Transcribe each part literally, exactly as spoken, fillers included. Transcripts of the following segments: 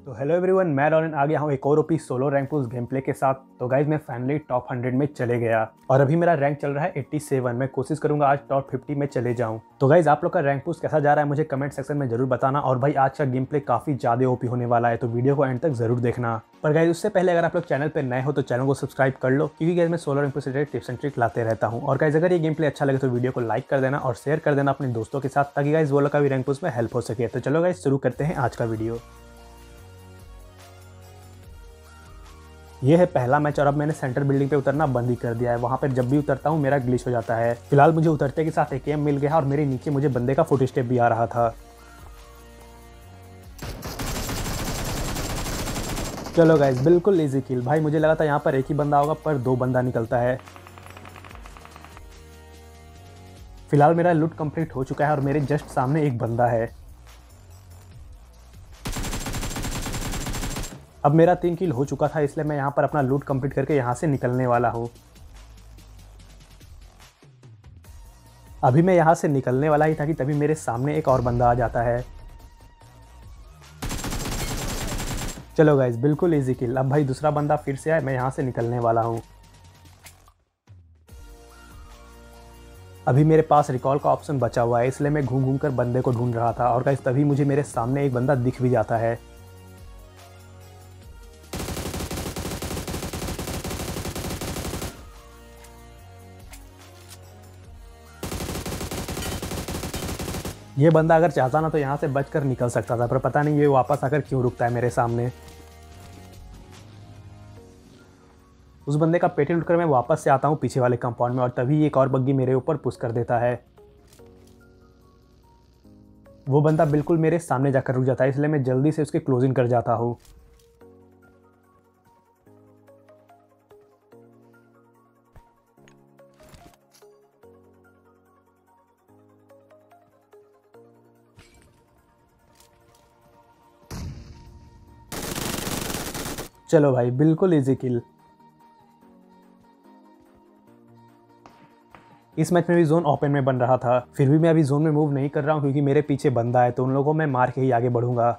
तो hello everyone, मैं रॉलन आ गया हूँ एक और OP solo rank push game play के साथ। तो गाइज मैं फाइनली टॉप हंड्रेड में चले गया और अभी मेरा रैंक चल रहा है सत्तासी। मैं कोशिश करूंगा आज टॉप फिफ्टी में चले जाऊं। तो गाइज आप लोग का रैंक पुश कैसा जा रहा है मुझे कमेंट सेक्शन में जरूर बताना। और भाई आज का गेम प्ले काफी ज्यादा ओपी होने वाला है, तो वीडियो को एंड तक जरूर देखना। पर गाइज उससे पहले अगर आप लोग चैनल पर नए हो तो चैनल को सब्सक्राइब कर लो, क्योंकि गाइज मैं सोलो रैंक पुश से रिलेटेड टिप्स एंड ट्रिक लाते रहता हूँ। और गाइज अगर ये गेम प्ले अच्छा लगे तो वीडियो को लाइक कर देना और शेयर कर देना अपने दोस्तों के साथ, ताकि गाइज वो लोग का भी रैंक पुश में हेल्प हो सके। तो चलो गाइज शुरू करते हैं आज का वीडियो। ये है पहला मैच और अब मैंने सेंटर बिल्डिंग पे उतरना बंद ही कर दिया है। वहाँ पर जब भी उतरता हूँ मेरा ग्लिच हो जाता है। फिलहाल मुझे उतरते के साथ एक एम मिल गया और मेरे नीचे मुझे बंदे का फुट स्टेप भी आ रहा था। चलो गाइस बिल्कुल इजी किल। भाई मुझे लगा था यहाँ पर एक ही बंदा होगा, पर दो बंदा निकलता है। फिलहाल मेरा लूट कंप्लीट हो चुका है और मेरे जस्ट सामने एक बंदा है। अब मेरा तीन किल हो चुका था, इसलिए मैं यहाँ पर अपना लूट कंप्लीट करके यहाँ से निकलने वाला हूँ। अभी मैं यहाँ से निकलने वाला ही था कि तभी मेरे सामने एक और बंदा आ जाता है। चलो गाइस बिल्कुल इजी किल। अब भाई दूसरा बंदा फिर से आए, मैं यहाँ से निकलने वाला हूँ। अभी मेरे पास रिकॉल का ऑप्शन बचा हुआ है, इसलिए मैं घूम घूम कर बंदे को ढूंढ रहा था। और गाइस तभी मुझे मेरे सामने एक बंदा दिख भी जाता है। ये बंदा अगर चाहता ना तो यहाँ से बचकर निकल सकता था, पर पता नहीं ये वापस आकर क्यों रुकता है मेरे सामने। उस बंदे का पेटी लूटकर मैं वापस से आता हूँ पीछे वाले कंपाउंड में और तभी एक और बग्गी मेरे ऊपर पुश कर देता है। वो बंदा बिल्कुल मेरे सामने जाकर रुक जाता है, इसलिए मैं जल्दी से उसके क्लोजिंग कर जाता हूँ। चलो भाई बिल्कुल इजी किल। इस मैच में भी जोन ओपन में बन रहा था, फिर भी मैं अभी जोन में मूव नहीं कर रहा हूँ क्योंकि मेरे पीछे बंदा है, तो उन लोगों को मैं मार के ही आगे बढ़ूंगा।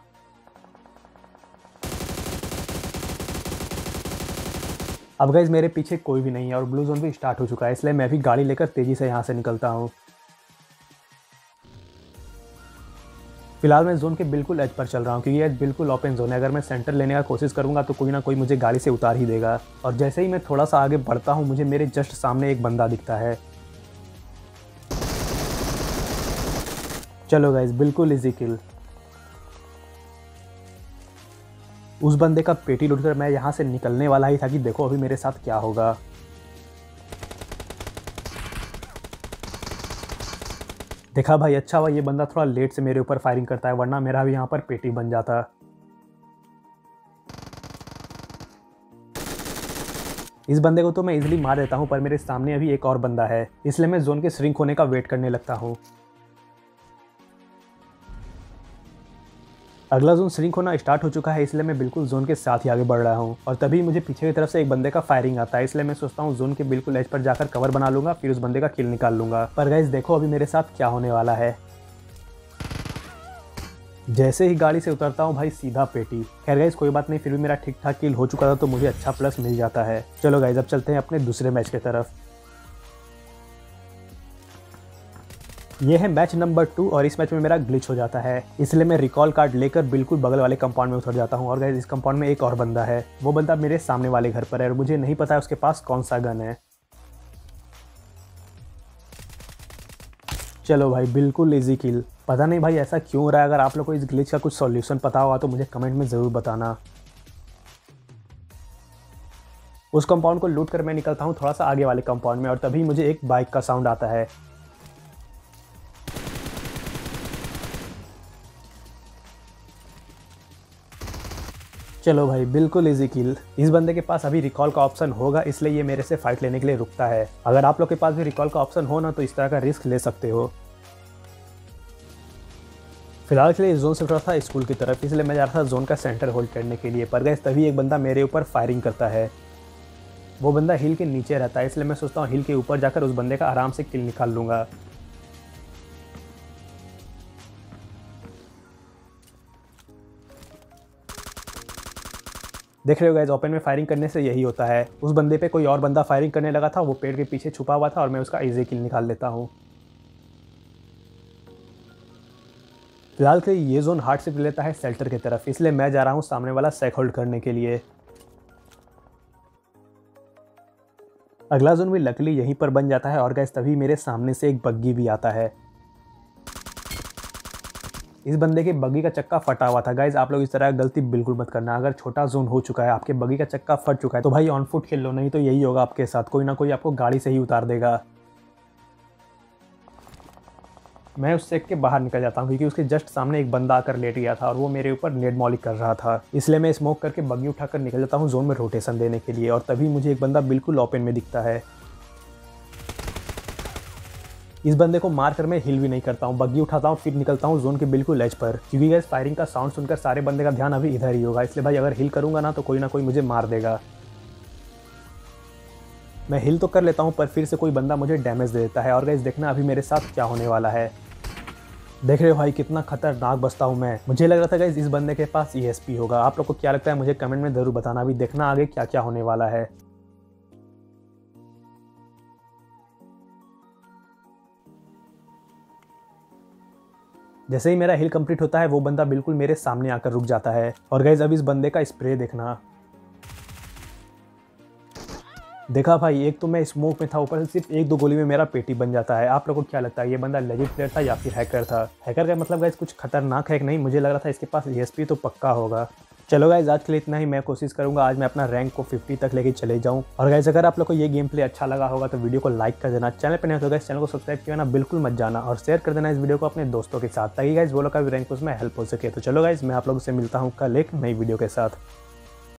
अब गाइस मेरे पीछे कोई भी नहीं है और ब्लू जोन भी स्टार्ट हो चुका है, इसलिए मैं भी गाड़ी लेकर तेजी से यहाँ से निकलता हूँ। फिलहाल मैं जोन के बिल्कुल एज पर चल रहा हूँ, क्योंकि एज बिल्कुल ओपन जोन है। अगर मैं सेंटर लेने का कोशिश करूंगा तो कोई ना कोई मुझे गाड़ी से उतार ही देगा। और जैसे ही मैं थोड़ा सा आगे बढ़ता हूँ मुझे मेरे जस्ट सामने एक बंदा दिखता है। चलो गाइस बिल्कुल इजी किल। उस बंदे का पेटी लूटकर मैं यहाँ से निकलने वाला ही था कि देखो अभी मेरे साथ क्या होगा। देखा भाई, अच्छा हुआ ये बंदा थोड़ा लेट से मेरे ऊपर फायरिंग करता है, वरना मेरा भी यहाँ पर पेटी बन जाता। इस बंदे को तो मैं इजीली मार देता हूँ, पर मेरे सामने अभी एक और बंदा है, इसलिए मैं जोन के श्रिंक होने का वेट करने लगता हूँ। अगला जोन श्रिंक होना स्टार्ट हो चुका है, इसलिए मैं बिल्कुल जोन के साथ ही आगे बढ़ रहा हूँ। और तभी मुझे पीछे की तरफ से एक बंदे का फायरिंग आता है, इसलिए मैं सोचता हूँ जोन के बिल्कुल एज पर जाकर कवर बना लूंगा, फिर उस बंदे का किल निकाल लूंगा। पर गाइस देखो अभी मेरे साथ क्या होने वाला है। जैसे ही गाड़ी से उतरता हूँ भाई सीधा पेटी। खैर गाइस कोई बात नहीं, फिर भी मेरा ठीक ठाक किल हो चुका था, तो मुझे अच्छा प्लस मिल जाता है। चलो गाइस अब चलते हैं अपने दूसरे मैच की तरफ। ये है मैच नंबर टू और इस मैच में मेरा ग्लिच हो जाता है, इसलिए मैं रिकॉल कार्ड लेकर बिल्कुल बगल वाले कंपाउंड में उतर जाता हूँ। और गाइस इस कंपाउंड में एक और बंदा है, वो बंदा मेरे सामने वाले घर पर है और मुझे नहीं पता है उसके पास कौन सा गन है। चलो भाई बिल्कुल इजी किल। पता नहीं भाई ऐसा क्यों हो रहा है, अगर आप लोग को इस ग्लिच का कुछ सॉल्यूशन पता होगा तो मुझे कमेंट में ज़रूर बताना। उस कंपाउंड को लूट कर मैं निकलता हूँ थोड़ा सा आगे वाले कंपाउंड में और तभी मुझे एक बाइक का साउंड आता है। चलो भाई बिल्कुल इजी किल। इस बंदे के पास अभी रिकॉल का ऑप्शन होगा, इसलिए ये मेरे से फाइट लेने के लिए रुकता है। अगर आप लोग के पास भी रिकॉल का ऑप्शन हो ना तो इस तरह का रिस्क ले सकते हो। फिलहाल के लिए जोन से उतरा था स्कूल की तरफ, इसलिए मैं जा रहा था जोन का सेंटर होल्ड करने के लिए। पर गाइस तभी एक बंदा मेरे ऊपर फायरिंग करता है। वो बंदा हिल के नीचे रहता है, इसलिए मैं सोचता हूँ हिल के ऊपर जाकर उस बंदे का आराम से किल निकाल लूंगा। देख रहे हो गाइस, ओपन में फायरिंग करने से यही होता है। उस बंदे पे कोई और बंदा फायरिंग करने लगा था, वो पेड़ के पीछे छुपा हुआ था और मैं उसका इजी किल निकाल लेता हूँ। फिलहाल के ये जोन हार्ड शिफ्ट लेता है शेल्टर की तरफ, इसलिए मैं जा रहा हूँ सामने वाला सेक होल्ड करने के लिए। अगला जोन भी लकीली यहीं पर बन जाता है और गाइस तभी मेरे सामने से एक बग्गी भी आता है। इस बंदे के बग्गी का चक्का फटा हुआ था। गाइज आप लोग इस तरह गलती बिल्कुल मत करना। अगर छोटा जोन हो चुका है, आपके बग्गी का चक्का फट चुका है, तो भाई ऑन फुट खेल लो, नहीं तो यही होगा आपके साथ, कोई ना कोई आपको गाड़ी से ही उतार देगा। मैं उस सेक के बाहर निकल जाता हूँ क्योंकि उसके जस्ट सामने एक बंदा आकर लेट गया था और वो मेरे ऊपर नेड मॉलिक कर रहा था, इसलिए मैं स्मोक करके बग्गी उठाकर निकल जाता हूँ जोन में रोटेशन देने के लिए। और तभी मुझे एक बंदा बिल्कुल ओपन में दिखता है। इस बंदे को मार कर मैं हिल भी नहीं करता हूँ, बग्गी उठाता हूँ, फिर निकलता हूँ जोन के बिल्कुल एज पर, क्योंकि गाइस फायरिंग का साउंड सुनकर सारे बंदे का ध्यान अभी इधर ही होगा, इसलिए भाई अगर हिल करूंगा ना तो कोई ना कोई मुझे मार देगा। मैं हिल तो कर लेता हूँ पर फिर से कोई बंदा मुझे डैमेज दे देता है। और गाइस देखना अभी मेरे साथ क्या होने वाला है। देख रहे हो भाई कितना खतरनाक बचता हूँ मैं। मुझे लग रहा था गाइस इस बंदे के पास ई एस पी होगा। आप लोग को क्या लगता है मुझे कमेंट में जरूर बताना। अभी देखना आगे क्या क्या होने वाला है। जैसे ही मेरा हिल कंप्लीट होता है वो बंदा बिल्कुल मेरे सामने आकर रुक जाता है। और गाइस अब इस बंदे का स्प्रे देखना। देखा भाई, एक तो मैं स्मोक में था, ऊपर से सिर्फ एक दो गोली में मेरा पेटी बन जाता है। आप लोगों को क्या लगता है ये बंदा लेजेंड प्लेयर था या फिर हैकर था? हैकर का मतलब गाइस कुछ खतरनाक है कि नहीं, मुझे लग रहा था इसके पास ई एस पी तो पक्का होगा। चलो गाइस आज के लिए इतना ही। मैं कोशिश करूंगा आज मैं अपना रैंक को पचास तक लेके चले जाऊं। और गाइस अगर आप लोग को ये गेम प्ले अच्छा लगा होगा तो वीडियो को लाइक कर देना। चैनल पर नहीं तो गाइस चैनल को सब्सक्राइब किया ना बिल्कुल मत जाना, और शेयर कर देना इस वीडियो को अपने दोस्तों के साथ, ताकि गाइस वो लोग का भी रैंक उसमें हेल्प हो सके। तो चलो गाइस मैं आप लोगों से मिलता हूँ कल एक नई वीडियो के साथ।